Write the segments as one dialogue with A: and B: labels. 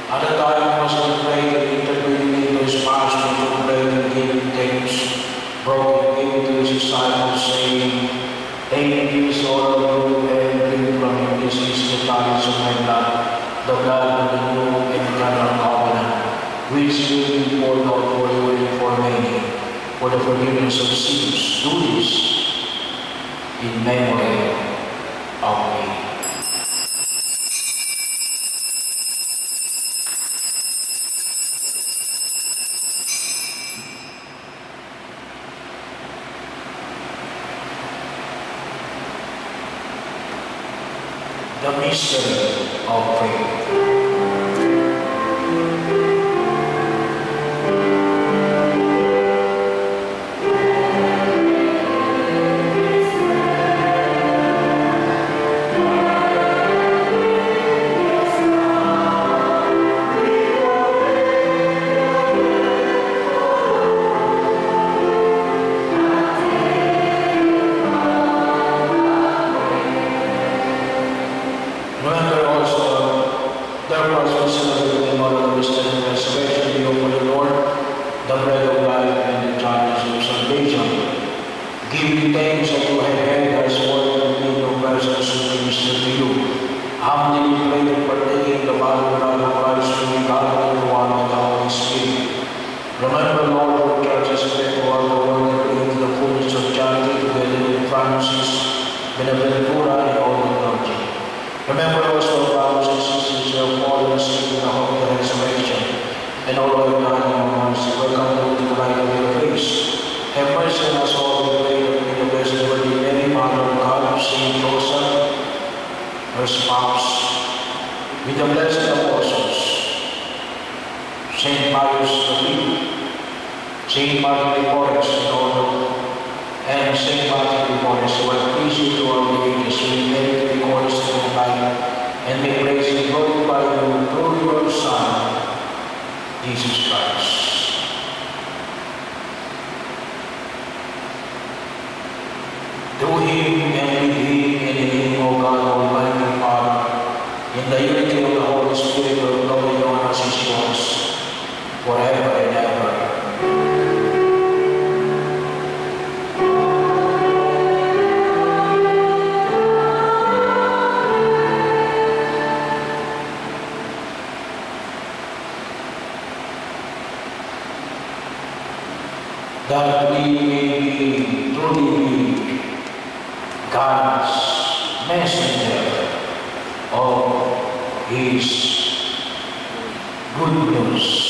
A: At the time was he prayed and interpreting into his passion to bread and gave thanks, broke and gave it to his disciples, saying, take this all of you and drink from it. This is the chalice of my blood, the blood of the new and eternal covenant, which will be poured out for you and for many, for the forgiveness of sins. Do this in memory of me. The mystery of faith. Giving thanks that you have heard us word and made your presence to minister to you. Humbly pray and partaking the body and blood of Christ to be gathered into one with the Holy Spirit. Remember, Lord, your church is spread throughout the world and bring to the fullness of charity together with Francis, Benaventura, and all the clergy. Remember also our brothers and sisters who have fallen asleep in the hope of the resurrection, and all who have died in your mercy. Welcome to the light of your face. Have mercy on us all, we pray, that in the blessed Virgin Mary, Mother of God, Saint Joseph, her spouse, with the blessed apostles, Saint Pius V, Saint Martin de Porres, and Saint Martin de Porres, who have pleased you throughout the ages, we inherit the records of your life, and may praise and glorify you through your Son, Jesus Christ. Through him and with him and in him, O God, Almighty Father, in the unity of the Holy Spirit, who glory and honor is yours, forever and ever. That we may be truly God's messenger of His good news.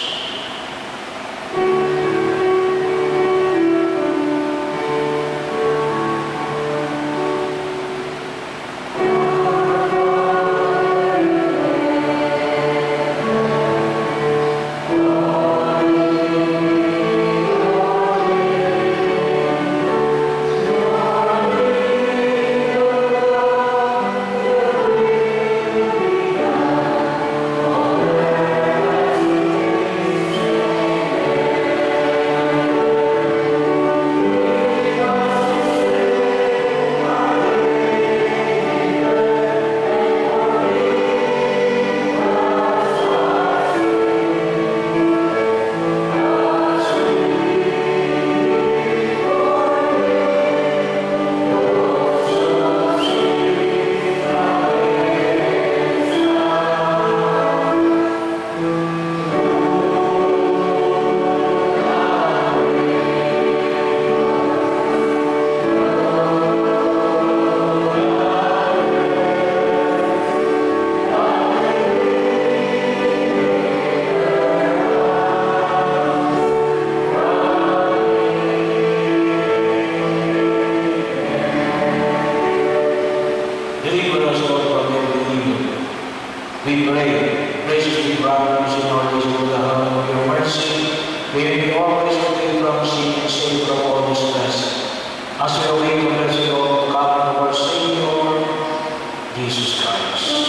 A: We pray, graciously grant us in our days to the heaven of your mercy, we may be always free from sin and safe from all distress, as we await the blessed Lord, the coming of our Savior, Jesus Christ.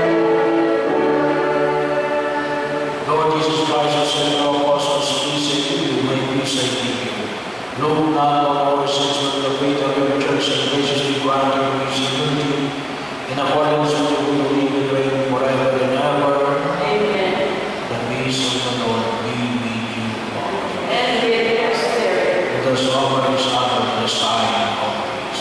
A: Lord Jesus Christ, who said to the apostles, "Peace not on our sins, but the faith of your church, and graciously grant her peace and unity, in accordance with your will, live and reign forever and ever.
B: Amen.
A: The peace of the Lord be with you all.
B: And with your spirit.
A: Let us offer this hour of the sign of peace.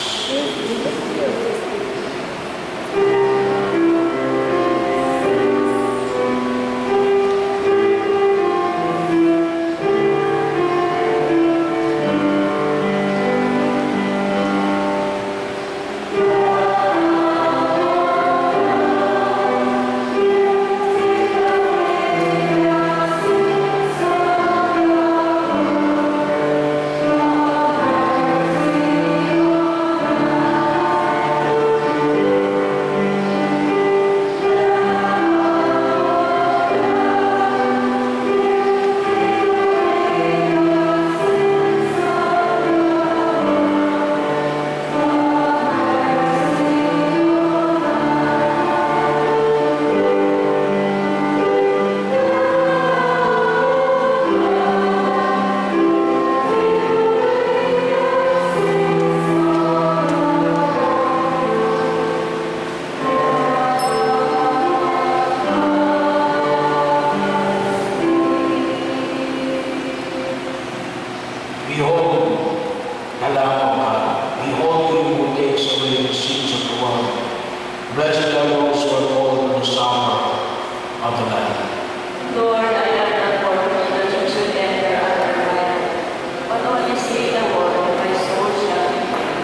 A: Behold, the Lamb of God. Behold him who takes away the sins of the world. Blessed are those who are called to the supper of the Lamb.
B: Lord, I am not worthy that you should enter under my roof, but only say the word, and my soul shall be saved.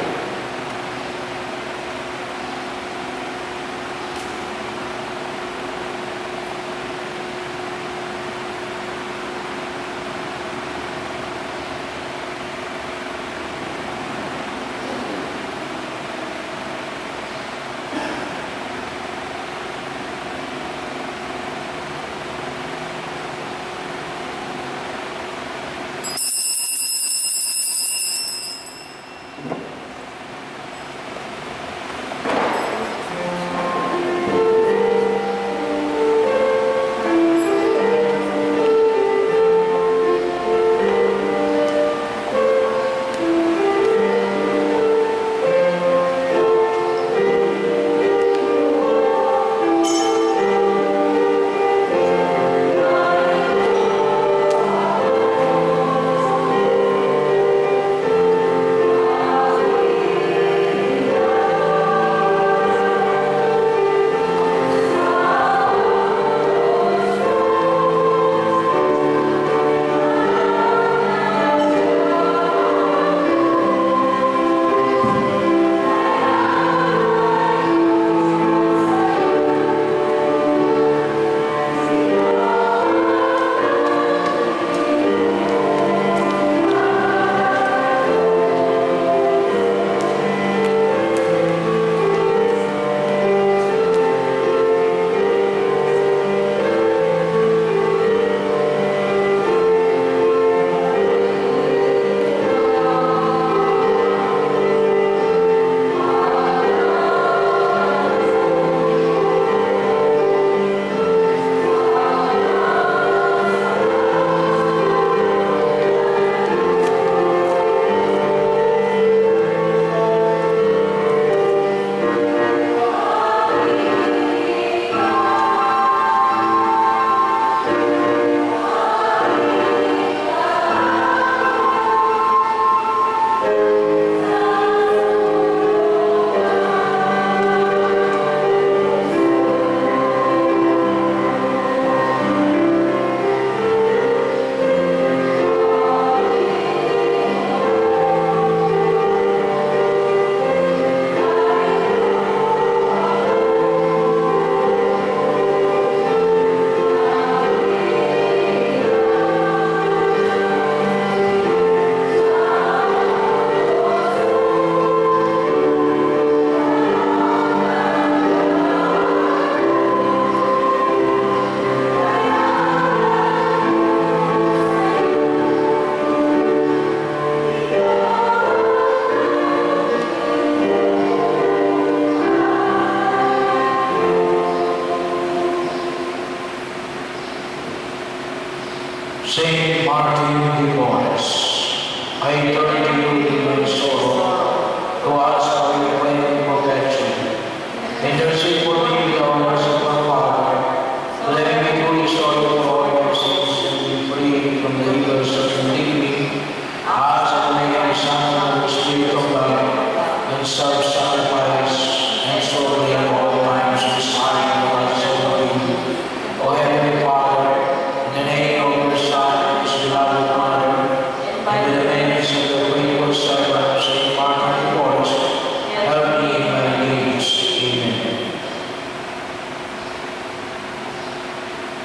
A: Saint Martin de Porres, I turn to you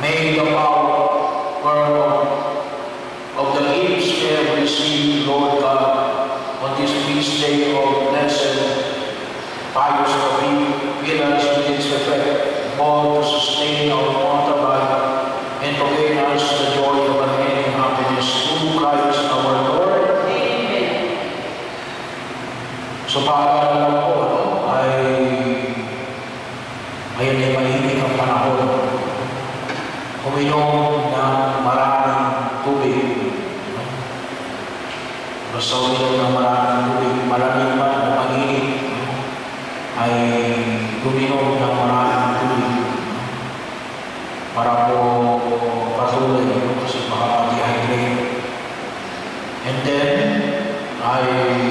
A: May the power of the gifts we have received, Lord God, on this feast day of blessed Pius David, fill us with its effect, both to sustain our mortal life and to gain us the joy of unending happiness through Christ our Lord.
B: Amen.
A: So paalala ko, ngayon ay mainit ang panahon. Uminom ng maraming tubig. Basta uminom ng maraming tubig, malamig man o mainit, ay uminom ng maraming tubig para po patuloy kasi makaka-dehydrate. And then, ay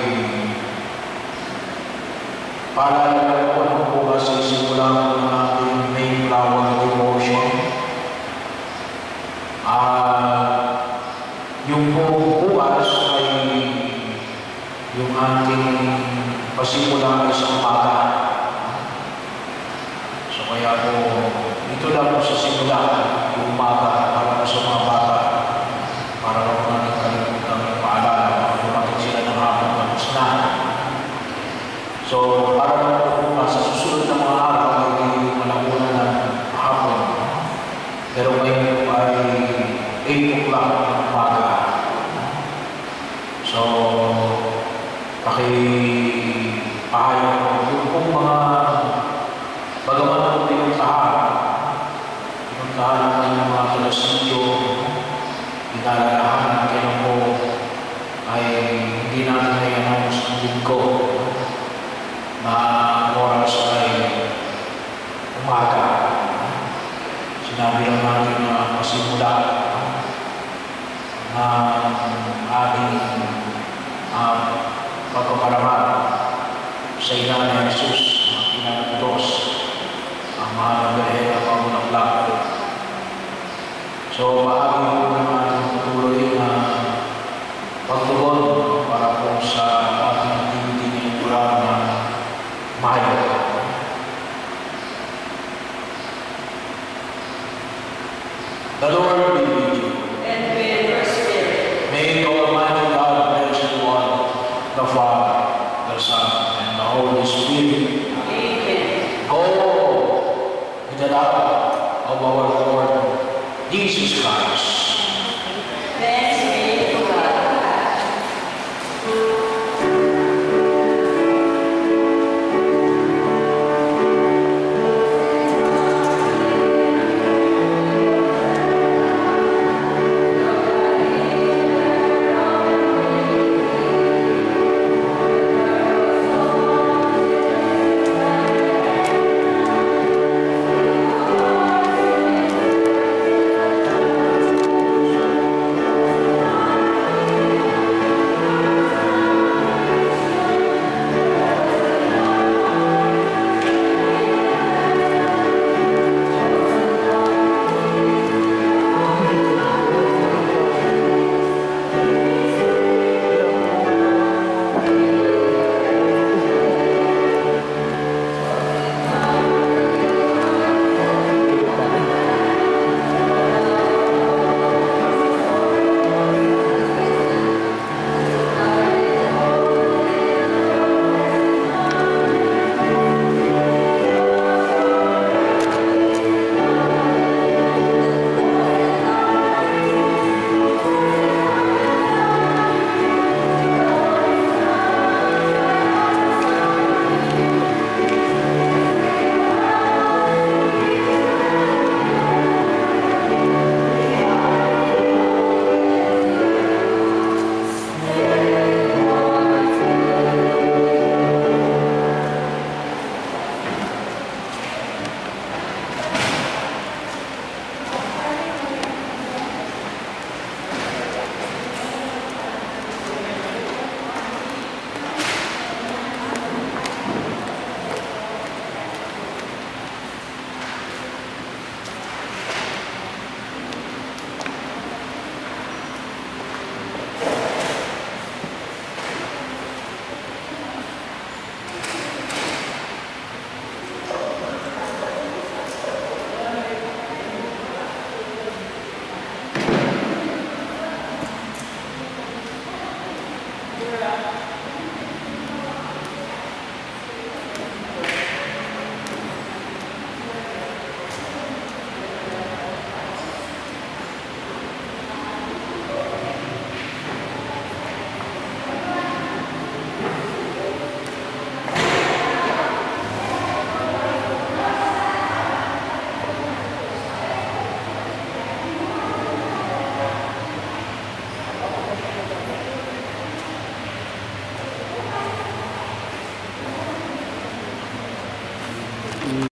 A: paalala ko ano po kasi simula ng ating main flower devotion. Yung bukas ay yung ating pasimula ay sa umaga. So kaya po, ito lang po sa simula, yung umaga, para sa mga bata, para lang po natin kalimutan ng paalala, dumating sila ng hapon tapos na. So para lang po bukas, sa susunod na mga araw, ay malamunan ng hapon. Pero ngayon ay 8 o'clock ng umaga. So, pakipahayan ko yung kung mga bagaman po pinuntahan ng mga talasidyo, inalalahan natin po ay hindi natin na-announce ng linggo na oras ay umaga. Sinabi lang natin na masimula ng ating pagkaparaman sa ina ni Jesus na pinagutos ang mahal na Birhen ng Pangulaklak. So, maagi po ng ating patuloy na pagtugon para po sa ating activity ngayong bulan na Mayo. The Lord be with you.
B: And with your spirit.
A: May the Almighty God bless you all, the Father, the Son, and the Holy Spirit.
B: Amen.
A: Go in the love of our Lord Jesus Christ.